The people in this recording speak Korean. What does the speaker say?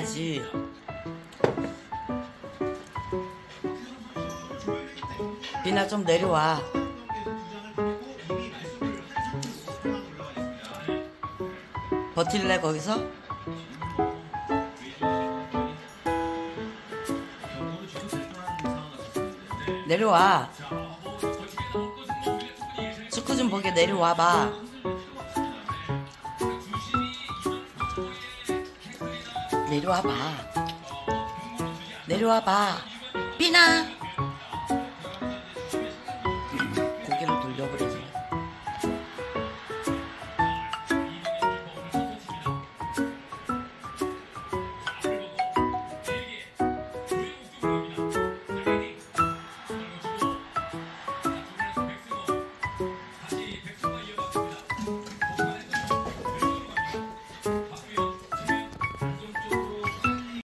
내려와야지. 비나 좀 내려와. 버틸래 거기서? 내려와. 축구 좀 보게 내려와봐. 내려와봐. 내려와봐. 비나.